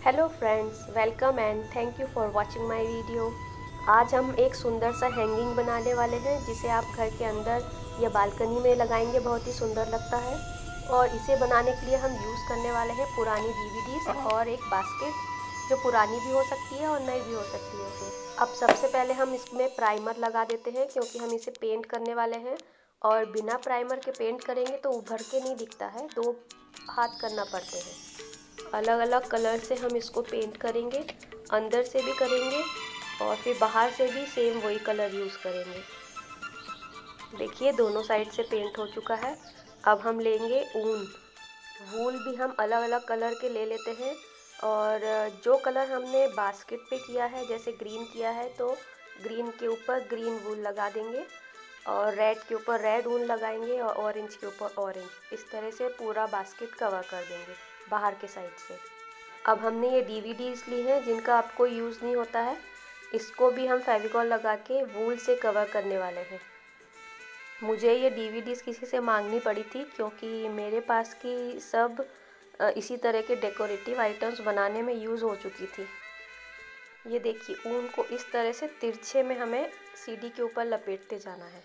Hello friends, welcome and thank you for watching my video. आज हम एक सुंदर सा हैंगिंग बनाने वाले हैं जिसे आप घर के अंदर या बालकनी में लगाएंगे, बहुत ही सुंदर लगता है। और इसे बनाने के लिए हम यूज़ करने वाले हैं पुरानी डीवीडीज और एक बास्केट जो पुरानी भी हो सकती है और नई भी हो सकती है। अब सबसे पहले हम इसमें प्राइमर लगा देते हैं क्योंकि हम इसे पेंट करने वाले हैं और बिना प्राइमर के पेंट करेंगे तो उभर के नहीं दिखता है, दो हाथ करना पड़ते हैं। अलग अलग कलर से हम इसको पेंट करेंगे, अंदर से भी करेंगे और फिर बाहर से भी सेम वही कलर यूज़ करेंगे। देखिए दोनों साइड से पेंट हो चुका है। अब हम लेंगे ऊन। वूल भी हम अलग अलग कलर के ले लेते हैं और जो कलर हमने बास्केट पे किया है, जैसे ग्रीन किया है तो ग्रीन के ऊपर ग्रीन वूल लगा देंगे और रेड के ऊपर रेड ऊन लगाएंगे और ऑरेंज के ऊपर ऑरेंज। इस तरह से पूरा बास्केट कवर कर देंगे बाहर के साइड से। अब हमने ये डीवीडीज ली हैं जिनका आपको यूज़ नहीं होता है, इसको भी हम फेविकॉल लगा के वूल से कवर करने वाले हैं। मुझे ये डीवीडीज किसी से मांगनी पड़ी थी क्योंकि मेरे पास की सब इसी तरह के डेकोरेटिव आइटम्स बनाने में यूज़ हो चुकी थी। ये देखिए ऊन को इस तरह से तिरछे में हमें सीढ़ी के ऊपर लपेटते जाना है।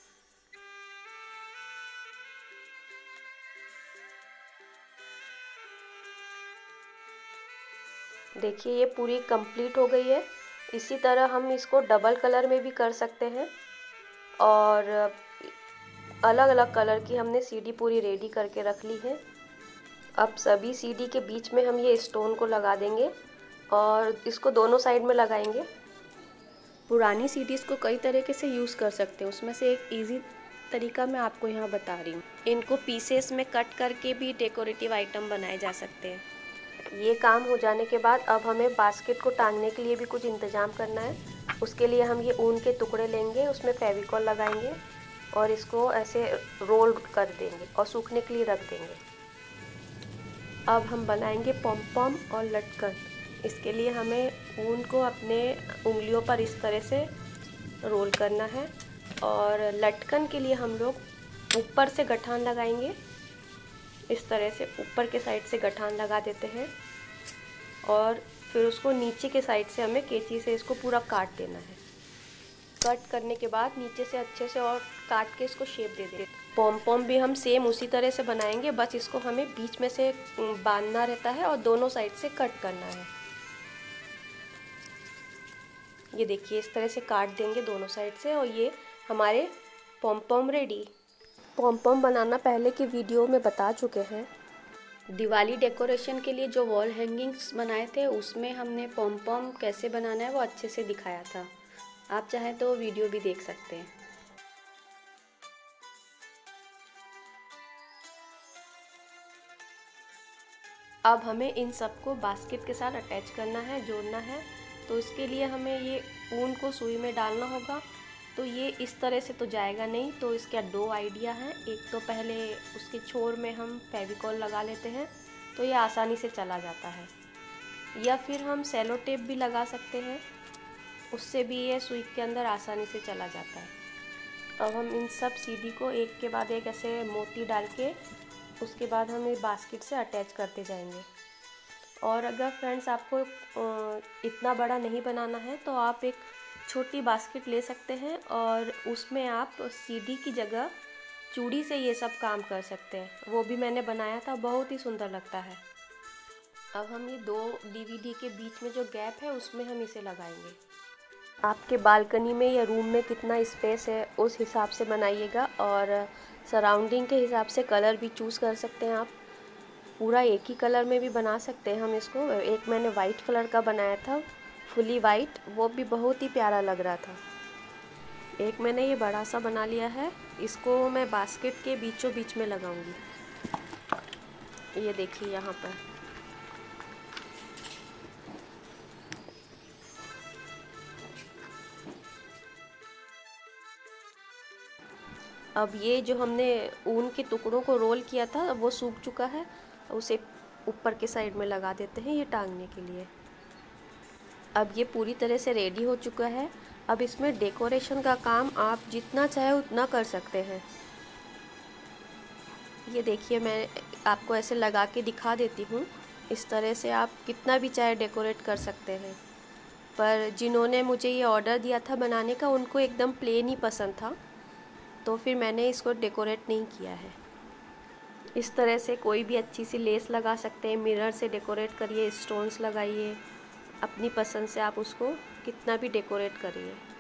देखिए ये पूरी कंप्लीट हो गई है। इसी तरह हम इसको डबल कलर में भी कर सकते हैं और अलग अलग कलर की हमने सीढ़ी पूरी रेडी करके रख ली है। अब सभी सीढ़ी के बीच में हम ये स्टोन को लगा देंगे और इसको दोनों साइड में लगाएंगे। पुरानी सीढ़ीज़ को कई तरीके से यूज़ कर सकते हैं, उसमें से एक इजी तरीका मैं आपको यहाँ बता रही हूँ। इनको पीसेस में कट करके भी डेकोरेटिव आइटम बनाए जा सकते हैं। ये काम हो जाने के बाद अब हमें बास्केट को टांगने के लिए भी कुछ इंतज़ाम करना है। उसके लिए हम ये ऊन के टुकड़े लेंगे, उसमें फेविकॉल लगाएंगे और इसको ऐसे रोल कर देंगे और सूखने के लिए रख देंगे। अब हम बनाएंगे पॉम पॉम और लटकन। इसके लिए हमें ऊन को अपने उंगलियों पर इस तरह से रोल करना है और लटकन के लिए हम लोग ऊपर से गठान लगाएंगे। इस तरह से ऊपर के साइड से गठान लगा देते हैं और फिर उसको नीचे के साइड से हमें कैंची से इसको पूरा काट देना है। कट करने के बाद नीचे से अच्छे से और काट के इसको शेप दे देंगे। पॉम पॉम भी हम सेम उसी तरह से बनाएंगे, बस इसको हमें बीच में से बांधना रहता है और दोनों साइड से कट करना है। ये देखिए इस तरह से काट देंगे दोनों साइड से और ये हमारे पॉम पॉम रेडी। पॉम पॉम बनाना पहले की वीडियो में बता चुके हैं। दिवाली डेकोरेशन के लिए जो वॉल हैंगिंग्स बनाए थे उसमें हमने पॉम पॉम कैसे बनाना है वो अच्छे से दिखाया था। आप चाहें तो वीडियो भी देख सकते हैं। अब हमें इन सबको बास्केट के साथ अटैच करना है, जोड़ना है। तो इसके लिए हमें ये ऊन को सुई में डालना होगा। तो ये इस तरह से तो जाएगा नहीं, तो इसका दो आइडिया है। एक तो पहले उसके छोर में हम फेविकॉल लगा लेते हैं तो ये आसानी से चला जाता है, या फिर हम सेलो टेप भी लगा सकते हैं, उससे भी ये सुई के अंदर आसानी से चला जाता है। अब हम इन सब सीढ़ी को एक के बाद एक ऐसे मोती डाल के उसके बाद हम ये बास्केट से अटैच करते जाएंगे। और अगर फ्रेंड्स आपको इतना बड़ा नहीं बनाना है तो आप एक छोटी बास्केट ले सकते हैं और उसमें आप सीढ़ी की जगह चूड़ी से ये सब काम कर सकते हैं। वो भी मैंने बनाया था, बहुत ही सुंदर लगता है। अब हम ये दो डीवीडी के बीच में जो गैप है उसमें हम इसे लगाएंगे। आपके बालकनी में या रूम में कितना स्पेस है उस हिसाब से बनाइएगा और सराउंडिंग के हिसाब से कलर भी चूज़ कर सकते हैं। आप पूरा एक ही कलर में भी बना सकते हैं हम इसको। एक मैंने वाइट कलर का बनाया था, फुली वाइट, वो भी बहुत ही प्यारा लग रहा था। एक मैंने ये बड़ा सा बना लिया है, इसको मैं बास्केट के बीचों बीच में लगाऊंगी। ये देखिए यहाँ पर। अब ये जो हमने ऊन के टुकड़ों को रोल किया था वो सूख चुका है, उसे ऊपर के साइड में लगा देते हैं ये टांगने के लिए। अब ये पूरी तरह से रेडी हो चुका है। अब इसमें डेकोरेशन का काम आप जितना चाहे उतना कर सकते हैं। ये देखिए मैं आपको ऐसे लगा के दिखा देती हूँ। इस तरह से आप कितना भी चाहे डेकोरेट कर सकते हैं। पर जिन्होंने मुझे ये ऑर्डर दिया था बनाने का, उनको एकदम प्लेन ही पसंद था, तो फिर मैंने इसको डेकोरेट नहीं किया है। इस तरह से कोई भी अच्छी सी लेस लगा सकते हैं, मिरर से डेकोरेट करिए, स्टोन्स लगाइए, अपनी पसंद से आप उसको कितना भी डेकोरेट करिए।